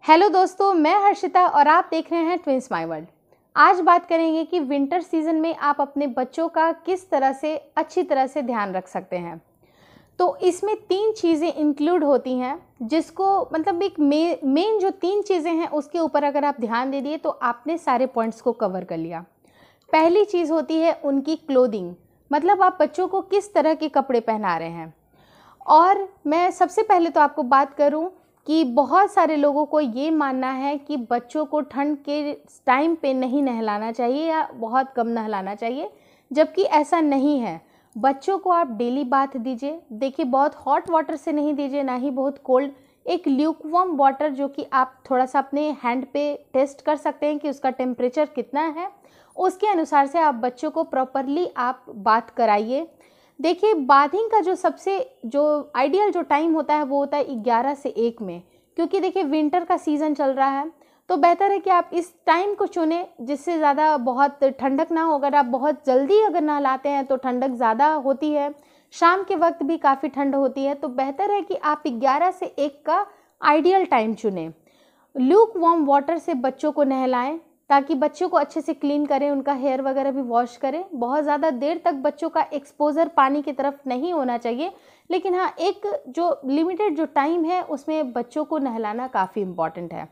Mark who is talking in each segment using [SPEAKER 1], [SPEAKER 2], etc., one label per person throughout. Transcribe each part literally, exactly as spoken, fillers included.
[SPEAKER 1] Hello दोस्तों, मैं हर्षिता और आप देख रहे हैं ट्विंस माय वर्ल्ड। आज बात करेंगे कि विंटर सीजन में आप अपने बच्चों का किस तरह से अच्छी तरह से ध्यान रख सकते हैं। तो इसमें तीन चीज़ें इंक्लूड होती हैं, जिसको मतलब एक मे, मेन जो तीन चीज़ें हैं उसके ऊपर अगर आप ध्यान दे दिए तो आपने सारे पॉइंट्स को कवर कर लिया। पहली चीज़ होती है उनकी क्लोथिंग, मतलब आप बच्चों को किस तरह के कपड़े पहना रहे हैं। और मैं सबसे पहले तो आपको बात करूं कि बहुत सारे लोगों को ये मानना है कि बच्चों को ठंड के टाइम पे नहीं नहलाना चाहिए या बहुत कम नहलाना चाहिए, जबकि ऐसा नहीं है। बच्चों को आप डेली बाथ दीजिए। देखिए, बहुत हॉट वाटर से नहीं दीजिए, ना ही बहुत कोल्ड। एक ल्यूकवार्म वाटर जो कि आप थोड़ा सा अपने हैंड पे टेस्ट कर सकते हैं कि उसका टेम्परेचर कितना है, उसके अनुसार से आप बच्चों को प्रॉपरली आप बाथ कराइए। देखिए, बाथिंग का जो सबसे जो आइडियल जो टाइम होता है वो होता है ग्यारह से एक में, क्योंकि देखिए विंटर का सीज़न चल रहा है, तो बेहतर है कि आप इस टाइम को चुनें जिससे ज़्यादा बहुत ठंडक ना हो। अगर आप बहुत जल्दी अगर नहलाते हैं तो ठंडक ज़्यादा होती है, शाम के वक्त भी काफ़ी ठंड होती है, तो बेहतर है कि आप ग्यारह से एक का आइडियल टाइम चुनें। ल्यूक वार्म वाटर से बच्चों को नहलाएं ताकि बच्चों को अच्छे से क्लीन करें, उनका हेयर वगैरह भी वॉश करें। बहुत ज़्यादा देर तक बच्चों का एक्सपोजर पानी की तरफ नहीं होना चाहिए, लेकिन हाँ, एक जो लिमिटेड जो टाइम है उसमें बच्चों को नहलाना काफ़ी इम्पॉर्टेंट है।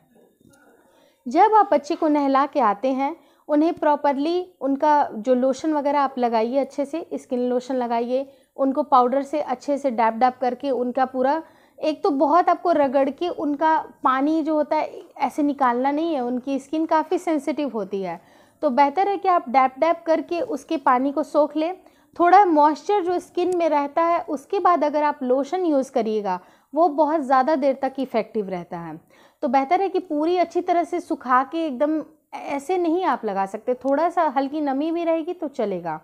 [SPEAKER 1] जब आप बच्चे को नहला के आते हैं, उन्हें प्रॉपरली उनका जो लोशन वगैरह आप लगाइए, अच्छे से स्किन लोशन लगाइए, उनको पाउडर से अच्छे से डैप डैप करके उनका पूरा, एक तो बहुत आपको रगड़ के उनका पानी जो होता है ऐसे निकालना नहीं है, उनकी स्किन काफ़ी सेंसिटिव होती है, तो बेहतर है कि आप डैप डैप करके उसके पानी को सोख लें। थोड़ा मॉइस्चर जो स्किन में रहता है उसके बाद अगर आप लोशन यूज़ करिएगा वो बहुत ज़्यादा देर तक इफ़ेक्टिव रहता है। तो बेहतर है कि पूरी अच्छी तरह से सुखा के एकदम ऐसे नहीं आप लगा सकते, थोड़ा सा हल्की नमी भी रहेगी तो चलेगा।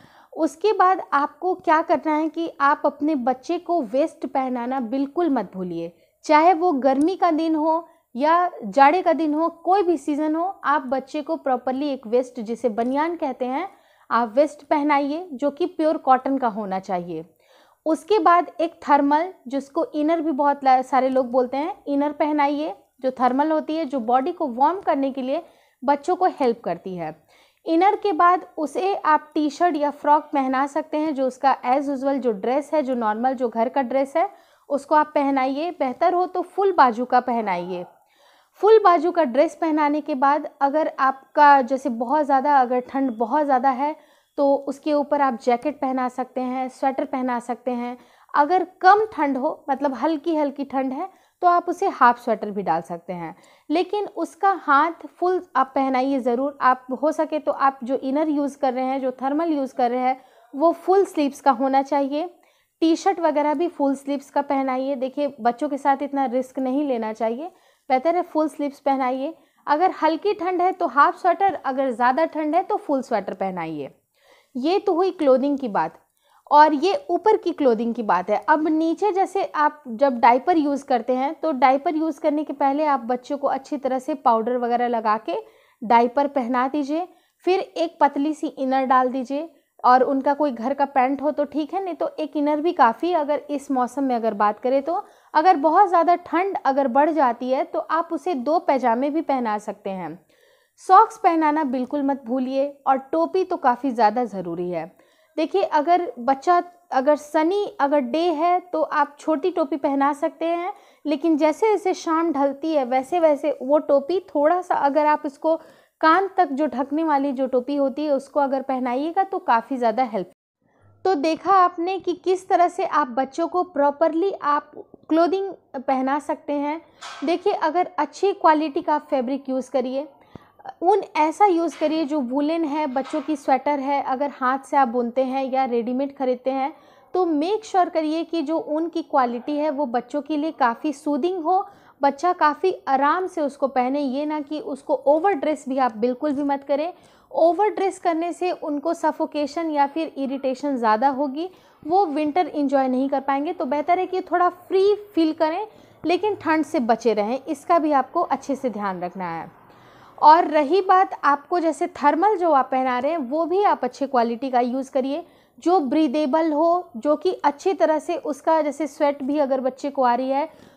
[SPEAKER 1] उसके बाद आपको क्या करना है कि आप अपने बच्चे को वेस्ट पहनाना बिल्कुल मत भूलिए। चाहे वो गर्मी का दिन हो या जाड़े का दिन हो, कोई भी सीज़न हो, आप बच्चे को प्रॉपरली एक वेस्ट, जिसे बनियान कहते हैं, आप वेस्ट पहनाइए जो कि प्योर कॉटन का होना चाहिए। उसके बाद एक थर्मल, जिसको इनर भी बहुत सारे लोग बोलते हैं, इनर पहनाइए, जो थर्मल होती है, जो बॉडी को वार्म करने के लिए बच्चों को हेल्प करती है। इनर के बाद उसे आप टी शर्ट या फ्रॉक पहना सकते हैं, जो उसका एज यूजुअल जो ड्रेस है, जो नॉर्मल जो घर का ड्रेस है, उसको आप पहनाइए। बेहतर हो तो फुल बाजू का पहनाइए। फुल बाजू का ड्रेस पहनाने के बाद अगर आपका जैसे बहुत ज़्यादा अगर ठंड बहुत ज़्यादा है तो उसके ऊपर आप जैकेट पहना सकते हैं, स्वेटर पहना सकते हैं। अगर कम ठंड हो, मतलब हल्की हल्की ठंड है, तो आप उसे हाफ स्वेटर भी डाल सकते हैं, लेकिन उसका हाथ फुल आप पहनाइए ज़रूर। आप हो सके तो आप जो इनर यूज़ कर रहे हैं, जो थर्मल यूज़ कर रहे हैं, वो फुल स्लीव्स का होना चाहिए। टी शर्ट वगैरह भी फुल स्लीव्स का पहनाइए। देखिए, बच्चों के साथ इतना रिस्क नहीं लेना चाहिए, बेहतर है फुल स्लीव्स पहनाइए। अगर हल्की ठंड है तो हाफ स्वेटर, अगर ज़्यादा ठंड है तो फुल स्वेटर पहनाइए। ये तो हुई क्लोथिंग की बात, और ये ऊपर की क्लोथिंग की बात है। अब नीचे, जैसे आप जब डाइपर यूज़ करते हैं तो डाइपर यूज़ करने के पहले आप बच्चों को अच्छी तरह से पाउडर वगैरह लगा के डाइपर पहना दीजिए। फिर एक पतली सी इनर डाल दीजिए, और उनका कोई घर का पैंट हो तो ठीक है, नहीं तो एक इनर भी काफ़ी। अगर इस मौसम में अगर बात करें तो अगर बहुत ज़्यादा ठंड अगर बढ़ जाती है तो आप उसे दो पैजामे भी पहना सकते हैं। सॉक्स पहनाना बिल्कुल मत भूलिए, और टोपी तो काफ़ी ज़्यादा ज़रूरी है। देखिए, अगर बच्चा अगर सनी अगर डे है तो आप छोटी टोपी पहना सकते हैं, लेकिन जैसे जैसे शाम ढलती है वैसे वैसे वो टोपी थोड़ा सा, अगर आप इसको कान तक जो ढकने वाली जो टोपी होती है उसको अगर पहनाइएगा तो काफ़ी ज़्यादा हेल्प। तो देखा आपने कि किस तरह से आप बच्चों को प्रॉपरली आप क्लोथिंग पहना सकते हैं। देखिए, अगर अच्छी क्वालिटी का आप फैब्रिक यूज़ करिए, ऊन ऐसा यूज़ करिए जो वूलन है, बच्चों की स्वेटर है, अगर हाथ से आप बुनते हैं या रेडीमेड खरीदते हैं तो मेक श्योर करिए कि जो ऊन की क्वालिटी है वो बच्चों के लिए काफ़ी सूदिंग हो, बच्चा काफ़ी आराम से उसको पहने। ये ना कि उसको ओवर ड्रेस भी आप बिल्कुल भी मत करें। ओवर ड्रेस करने से उनको सफोकेशन या फिर इरिटेशन ज़्यादा होगी, वो विंटर इंजॉय नहीं कर पाएंगे। तो बेहतर है कि थोड़ा फ्री फील करें, लेकिन ठंड से बचे रहें, इसका भी आपको अच्छे से ध्यान रखना है। और रही बात आपको जैसे थर्मल जो आप पहना रहे हैं, वो भी आप अच्छे क्वालिटी का यूज़ करिए, जो ब्रीदेबल हो, जो कि अच्छी तरह से उसका जैसे स्वेट भी अगर बच्चे को आ रही है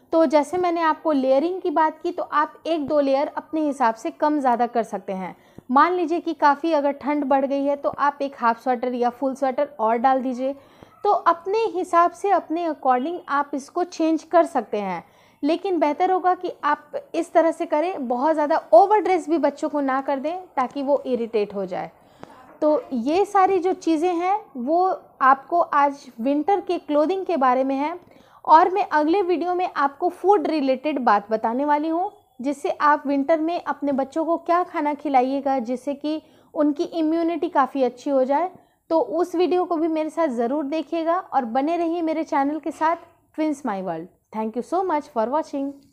[SPEAKER 1] तो जैसे मैंने आपको लेयरिंग की बात की, तो आप एक दो लेयर अपने हिसाब से कम ज़्यादा कर सकते हैं। मान लीजिए कि काफ़ी अगर ठंड बढ़ गई है तो आप एक हाफ स्वेटर या फुल स्वेटर और डाल दीजिए। तो अपने हिसाब से, अपने अकॉर्डिंग आप इसको चेंज कर सकते हैं, लेकिन बेहतर होगा कि आप इस तरह से करें, बहुत ज़्यादा ओवर ड्रेस भी बच्चों को ना कर दें ताकि वो इरिटेट हो जाए। तो ये सारी जो चीज़ें हैं वो आपको आज विंटर के क्लोथिंग के बारे में है, और मैं अगले वीडियो में आपको फूड रिलेटेड बात बताने वाली हूँ, जिससे आप विंटर में अपने बच्चों को क्या खाना खिलाइएगा जिससे कि उनकी इम्यूनिटी काफ़ी अच्छी हो जाए। तो उस वीडियो को भी मेरे साथ ज़रूर देखिएगा और बने रहिए मेरे चैनल के साथ, twins my world. Thank you so much for watching.